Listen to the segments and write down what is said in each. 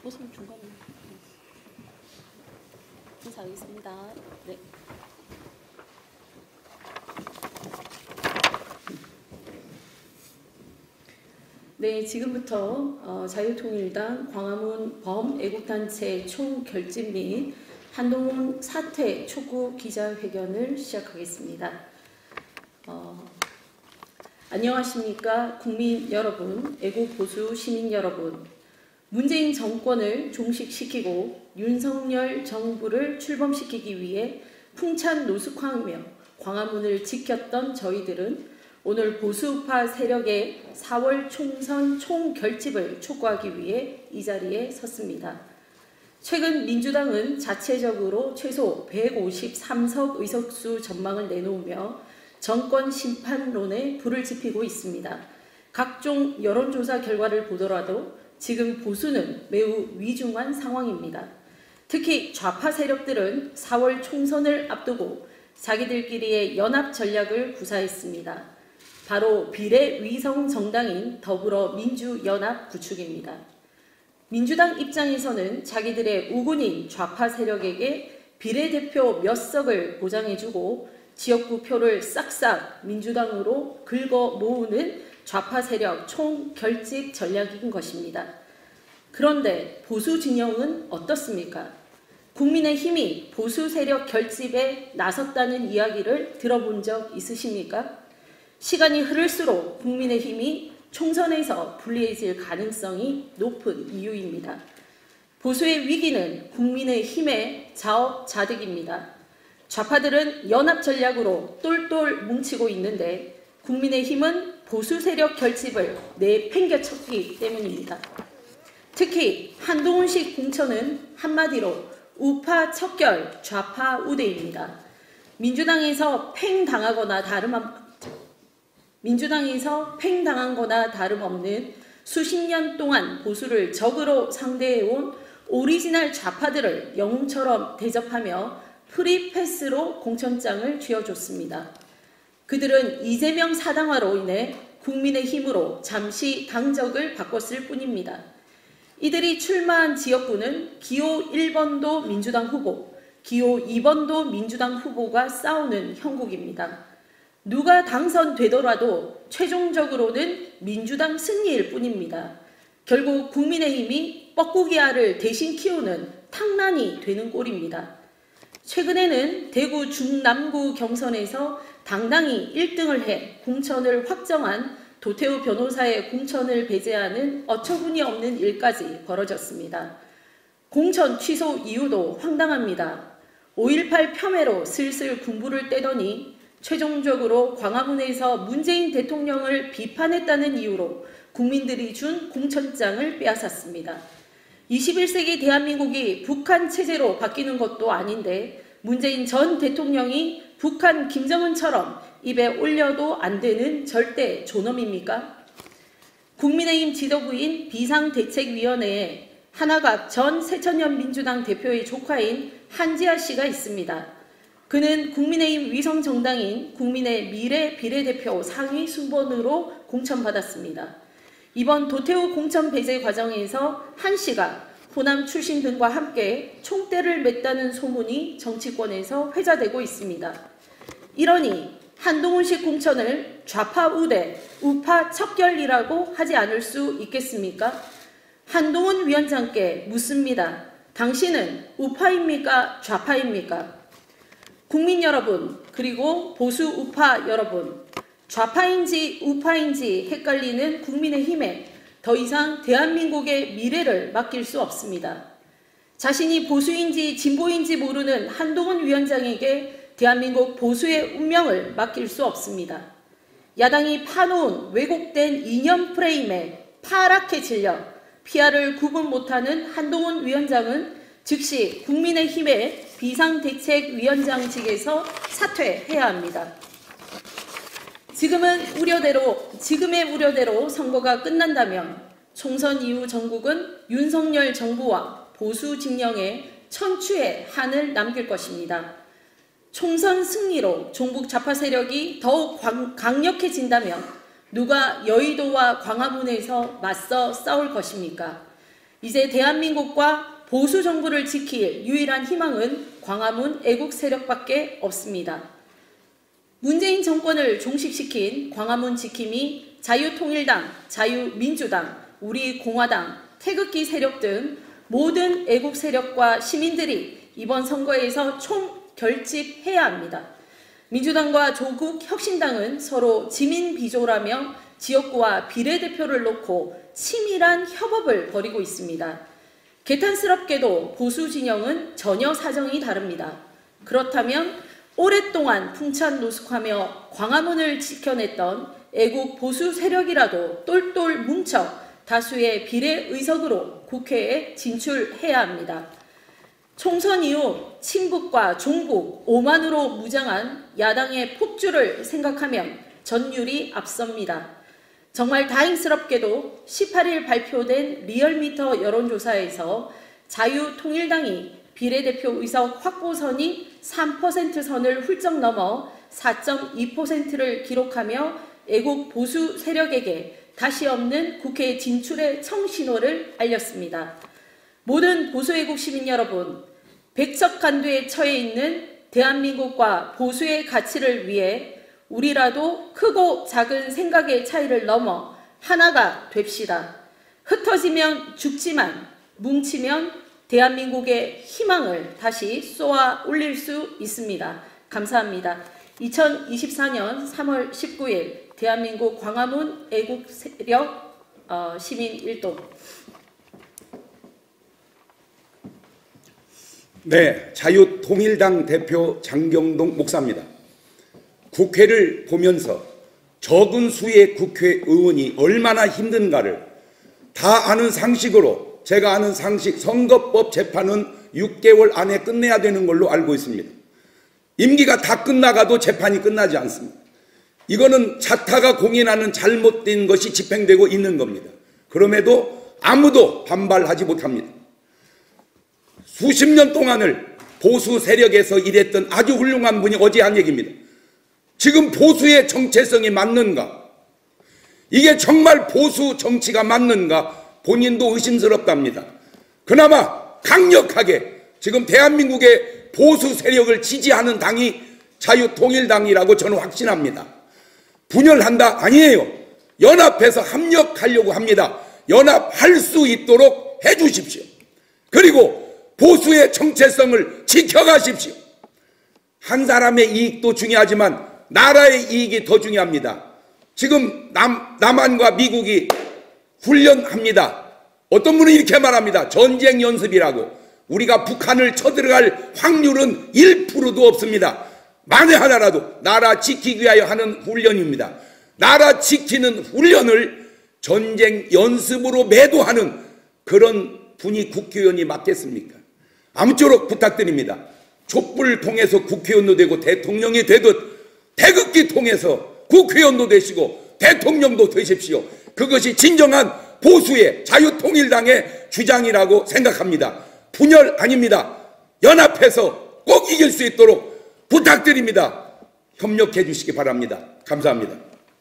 우선 중간에 인사하겠습니다. 네. 네, 지금부터 자유통일당 광화문 범애국단체 총결집 및 한동훈 사퇴 촉구 기자회견을 시작하겠습니다. 안녕하십니까 국민 여러분, 애국보수 시민 여러분. 문재인 정권을 종식시키고 윤석열 정부를 출범시키기 위해 풍찬 노숙하며 광화문을 지켰던 저희들은 오늘 보수우파 세력의 4월 총선 총결집을 촉구하기 위해 이 자리에 섰습니다. 최근 민주당은 자체적으로 최소 153석 의석수 전망을 내놓으며 정권 심판론에 불을 지피고 있습니다. 각종 여론조사 결과를 보더라도 지금 보수는 매우 위중한 상황입니다. 특히 좌파 세력들은 4월 총선을 앞두고 자기들끼리의 연합 전략을 구사했습니다. 바로 비례위성 정당인 더불어민주연합 구축입니다. 민주당 입장에서는 자기들의 우군인 좌파 세력에게 비례대표 몇 석을 보장해주고 지역구 표를 싹싹 민주당으로 긁어 모으는 좌파 세력 총결집 전략인 것입니다. 그런데 보수 진영은 어떻습니까? 국민의힘이 보수 세력 결집에 나섰다는 이야기를 들어본 적 있으십니까? 시간이 흐를수록 국민의힘이 총선에서 불리해질 가능성이 높은 이유입니다. 보수의 위기는 국민의힘의 자업자득입니다. 좌파들은 연합 전략으로 똘똘 뭉치고 있는데 국민의힘은 보수 세력 결집을 내팽개쳤기 때문입니다. 특히 한동훈식 공천은 한마디로 우파 척결 좌파 우대입니다. 민주당에서 팽당한 거나 다름없는 수십 년 동안 보수를 적으로 상대해온 오리지널 좌파들을 영웅처럼 대접하며 프리패스로 공천장을 쥐어줬습니다. 그들은 이재명 사당화로 인해 국민의힘으로 잠시 당적을 바꿨을 뿐입니다. 이들이 출마한 지역구는 기호 1번도 민주당 후보, 기호 2번도 민주당 후보가 싸우는 형국입니다. 누가 당선되더라도 최종적으로는 민주당 승리일 뿐입니다. 결국 국민의힘이 뻐꾸기알을 대신 키우는 탕란이 되는 꼴입니다. 최근에는 대구 중남구 경선에서 당당히 1등을 해 공천을 확정한 도태우 변호사의 공천을 배제하는 어처구니 없는 일까지 벌어졌습니다. 공천 취소 이유도 황당합니다. 5.18 폄훼로 슬슬 군부를 떼더니 최종적으로 광화문에서 문재인 대통령을 비판했다는 이유로 국민들이 준 공천장을 빼앗았습니다. 21세기 대한민국이 북한 체제로 바뀌는 것도 아닌데 문재인 전 대통령이 북한 김정은처럼 입에 올려도 안 되는 절대 존엄입니까? 국민의힘 지도부인 비상대책위원회에 하나갑 전 새천년 민주당 대표의 조카인 한지아 씨가 있습니다. 그는 국민의힘 위성정당인 국민의 미래 비례대표 상위 순번으로 공천받았습니다. 이번 도태우 공천 배제 과정에서 한 씨가 호남 출신 등과 함께 총대를 맸다는 소문이 정치권에서 회자되고 있습니다. 이러니 한동훈식 공천을 좌파 우대, 우파 척결이라고 하지 않을 수 있겠습니까? 한동훈 위원장께 묻습니다. 당신은 우파입니까? 좌파입니까? 국민 여러분, 그리고 보수 우파 여러분, 좌파인지 우파인지 헷갈리는 국민의힘에 더 이상 대한민국의 미래를 맡길 수 없습니다. 자신이 보수인지 진보인지 모르는 한동훈 위원장에게 대한민국 보수의 운명을 맡길 수 없습니다. 야당이 파놓은 왜곡된 이념 프레임에 파랗게 질려 피아를 구분 못하는 한동훈 위원장은 즉시 국민의힘의 비상대책위원장직에서 사퇴해야 합니다. 지금의 우려대로 선거가 끝난다면 총선 이후 전국은 윤석열 정부와 보수 진영의 천추의 한을 남길 것입니다. 총선 승리로 종북 좌파 세력이 더욱 강력해진다면 누가 여의도와 광화문에서 맞서 싸울 것입니까? 이제 대한민국과 보수 정부를 지킬 유일한 희망은 광화문 애국 세력밖에 없습니다. 문재인 정권을 종식시킨 광화문 지킴이 자유통일당, 자유민주당, 우리공화당, 태극기 세력 등 모든 애국 세력과 시민들이 이번 선거에서 총결집해야 합니다. 민주당과 조국혁신당은 서로 지민비조라며 지역구와 비례대표를 놓고 치밀한 협업을 벌이고 있습니다. 개탄스럽게도 보수 진영은 전혀 사정이 다릅니다. 그렇다면 오랫동안 풍찬 노숙하며 광화문을 지켜냈던 애국 보수 세력이라도 똘똘 뭉쳐 다수의 비례의석으로 국회에 진출해야 합니다. 총선 이후 친북과 종북, 오만으로 무장한 야당의 폭주를 생각하면 전율이 앞섭니다. 정말 다행스럽게도 18일 발표된 리얼미터 여론조사에서 자유통일당이 비례대표 의석 확보선이 3% 선을 훌쩍 넘어 4.2%를 기록하며 애국 보수 세력에게 다시 없는 국회 진출의 청신호를 알렸습니다. 모든 보수애국 시민 여러분, 백척간두에 처해 있는 대한민국과 보수의 가치를 위해 우리라도 크고 작은 생각의 차이를 넘어 하나가 됩시다. 흩어지면 죽지만 뭉치면 대한민국의 희망을 다시 쏘아 올릴 수 있습니다. 감사합니다. 2024년 3월 19일 대한민국 광화문 애국세력 시민 일동. 네, 자유통일당 대표 장경동 목사입니다. 국회를 보면서 적은 수의 국회의원이 얼마나 힘든가를 다 아는 상식으로, 제가 아는 상식, 선거법 재판은 6개월 안에 끝내야 되는 걸로 알고 있습니다. 임기가 다 끝나가도 재판이 끝나지 않습니다. 이거는 자타가 공인하는 잘못된 것이 집행되고 있는 겁니다. 그럼에도 아무도 반발하지 못합니다. 수십 년 동안을 보수 세력에서 일했던 아주 훌륭한 분이 어제 한 얘기입니다. 지금 보수의 정체성이 맞는가? 이게 정말 보수 정치가 맞는가? 본인도 의심스럽답니다. 그나마 강력하게 지금 대한민국의 보수 세력을 지지하는 당이 자유통일당이라고 저는 확신합니다. 분열한다? 아니에요. 연합해서 합력하려고 합니다. 연합할 수 있도록 해주십시오. 그리고 보수의 정체성을 지켜가십시오. 한 사람의 이익도 중요하지만 나라의 이익이 더 중요합니다. 지금 남한과 미국이 훈련합니다. 어떤 분은 이렇게 말합니다. 전쟁 연습이라고. 우리가 북한을 쳐들어갈 확률은 1%도 없습니다. 만에 하나라도 나라 지키기 위하여 하는 훈련입니다. 나라 지키는 훈련을 전쟁 연습으로 매도하는 그런 분이 국회의원이 맞겠습니까? 아무쪼록 부탁드립니다. 촛불 통해서 국회의원도 되고 대통령이 되듯 태극기 통해서 국회의원도 되시고 대통령도 되십시오. 그것이 진정한 보수의 자유통일당의 주장이라고 생각합니다. 분열 아닙니다. 연합해서 꼭 이길 수 있도록 부탁드립니다. 협력해 주시기 바랍니다. 감사합니다.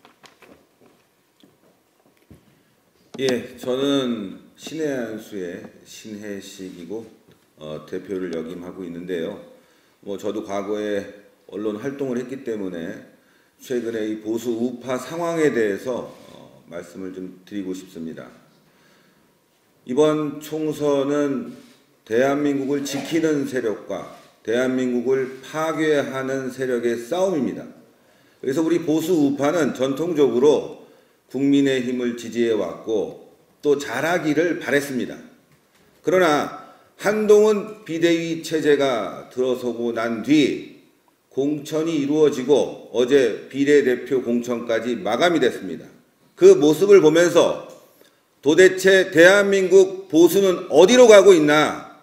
예, 저는 신의 한수의 신혜식이고 대표를 역임하고 있는데요. 저도 과거에 언론 활동을 했기 때문에 최근에 이 보수 우파 상황에 대해서 말씀을 좀 드리고 싶습니다. 이번 총선은 대한민국을 지키는 세력과 대한민국을 파괴하는 세력의 싸움입니다. 그래서 우리 보수 우파는 전통적으로 국민의힘을 지지해왔고 또 잘하기를 바랬습니다. 그러나 한동훈 비대위 체제가 들어서고 난 뒤 공천이 이루어지고 어제 비례대표 공천까지 마감이 됐습니다. 그 모습을 보면서 도대체 대한민국 보수는 어디로 가고 있나?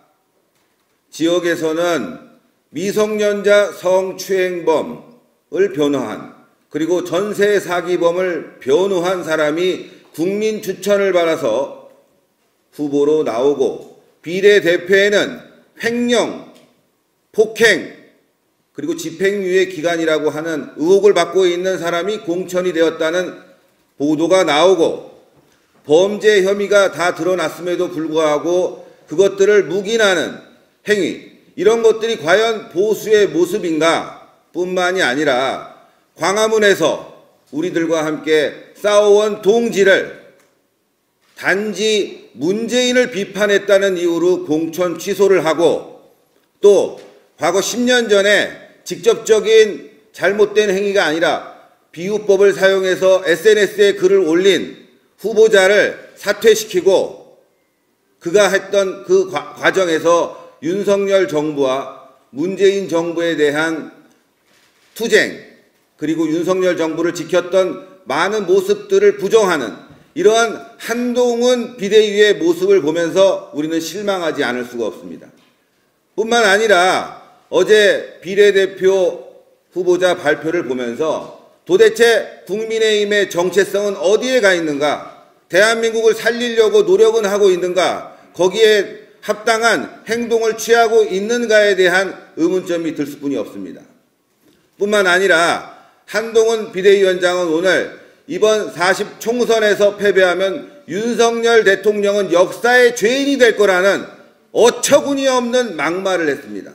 지역에서는 미성년자 성추행범을 변호한, 그리고 전세 사기범을 변호한 사람이 국민 추천을 받아서 후보로 나오고, 비례대표에는 횡령, 폭행, 그리고 집행유예 기간이라고 하는 의혹을 받고 있는 사람이 공천이 되었다는 보도가 나오고, 범죄 혐의가 다 드러났음에도 불구하고 그것들을 묵인하는 행위, 이런 것들이 과연 보수의 모습인가 뿐만이 아니라 광화문에서 우리들과 함께 싸워온 동지를 단지 문재인을 비판했다는 이유로 공천 취소를 하고, 또 과거 10년 전에 직접적인 잘못된 행위가 아니라 비유법을 사용해서 SNS에 글을 올린 후보자를 사퇴시키고, 그가 했던 그 과정에서 윤석열 정부와 문재인 정부에 대한 투쟁, 그리고 윤석열 정부를 지켰던 많은 모습들을 부정하는 이러한 한동훈 비대위의 모습을 보면서 우리는 실망하지 않을 수가 없습니다. 뿐만 아니라 어제 비례대표 후보자 발표를 보면서 도대체 국민의힘의 정체성은 어디에 가 있는가, 대한민국을 살리려고 노력은 하고 있는가, 거기에 합당한 행동을 취하고 있는가에 대한 의문점이 들 수뿐이 없습니다. 뿐만 아니라 한동훈 비대위원장은 오늘 이번 40 총선에서 패배하면 윤석열 대통령은 역사의 죄인이 될 거라는 어처구니 없는 막말을 했습니다.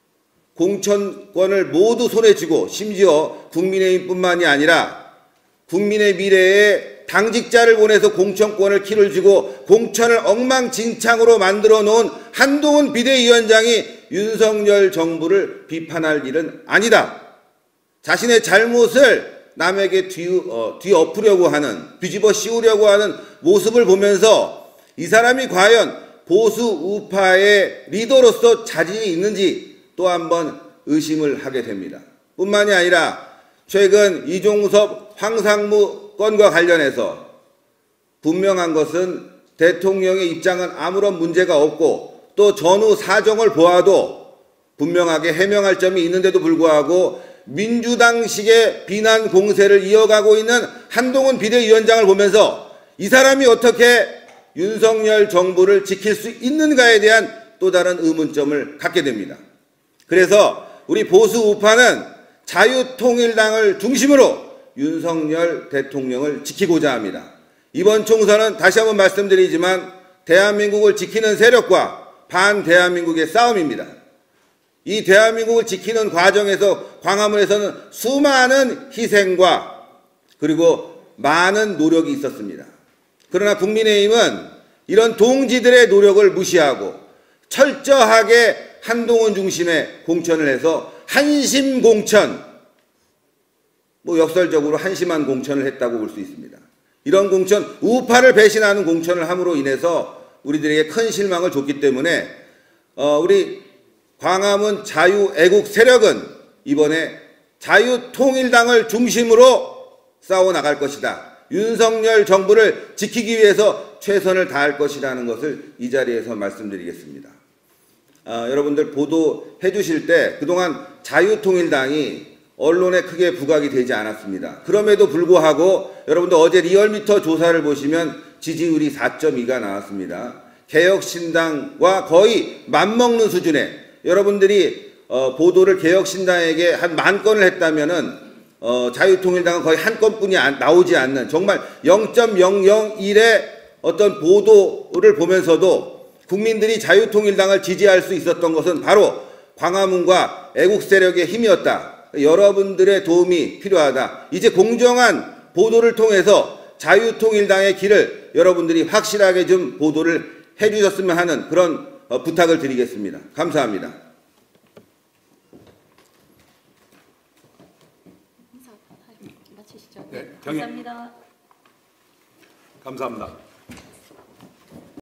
공천권을 모두 손에 쥐고 심지어 국민의힘뿐만이 아니라 국민의 미래에 당직자를 보내서 공천권을 키를 쥐고 공천을 엉망진창으로 만들어 놓은 한동훈 비대위원장이 윤석열 정부를 비판할 일은 아니다. 자신의 잘못을 남에게 뒤엎으려고 하는, 뒤집어 씌우려고 하는 모습을 보면서 이 사람이 과연 보수 우파의 리더로서 자질이 있는지 또 한 번 의심을 하게 됩니다. 뿐만이 아니라 최근 이종섭 황상무 건과 관련해서 분명한 것은 대통령의 입장은 아무런 문제가 없고 또 전후 사정을 보아도 분명하게 해명할 점이 있는데도 불구하고 민주당식의 비난 공세를 이어가고 있는 한동훈 비대위원장을 보면서 이 사람이 어떻게 윤석열 정부를 지킬 수 있는가에 대한 또 다른 의문점을 갖게 됩니다. 그래서 우리 보수 우파는 자유통일당을 중심으로 윤석열 대통령을 지키고자 합니다. 이번 총선은 다시 한번 말씀드리지만 대한민국을 지키는 세력과 반대한민국의 싸움입니다. 이 대한민국을 지키는 과정에서 광화문에서는 수많은 희생과 그리고 많은 노력이 있었습니다. 그러나 국민의힘은 이런 동지들의 노력을 무시하고 철저하게 한동훈 중심의 공천을 해서 한심 공천, 역설적으로 한심한 공천을 했다고 볼 수 있습니다. 이런 공천, 우파를 배신하는 공천을 함으로 인해서 우리들에게 큰 실망을 줬기 때문에 우리 광화문 자유애국 세력은 이번에 자유통일당을 중심으로 싸워나갈 것이다. 윤석열 정부를 지키기 위해서 최선을 다할 것이라는 것을 이 자리에서 말씀드리겠습니다. 여러분들 보도해 주실 때 그동안 자유통일당이 언론에 크게 부각이 되지 않았습니다. 그럼에도 불구하고 여러분들 어제 리얼미터 조사를 보시면 지지율이 4.2가 나왔습니다. 개혁신당과 거의 맞먹는 수준에 여러분들이 보도를 개혁신당에게 한 10,000건을 했다면은 자유통일당은 거의 한 건뿐이 나오지 않는 정말 0.001의 어떤 보도를 보면서도 국민들이 자유통일당을 지지할 수 있었던 것은 바로 광화문과 애국 세력의 힘이었다. 여러분들의 도움이 필요하다. 이제 공정한 보도를 통해서 자유통일당의 길을 여러분들이 확실하게 좀 보도를 해주셨으면 하는 그런 부탁을 드리겠습니다. 감사합니다. 마치시죠. 네, 감사합니다. 감사합니다.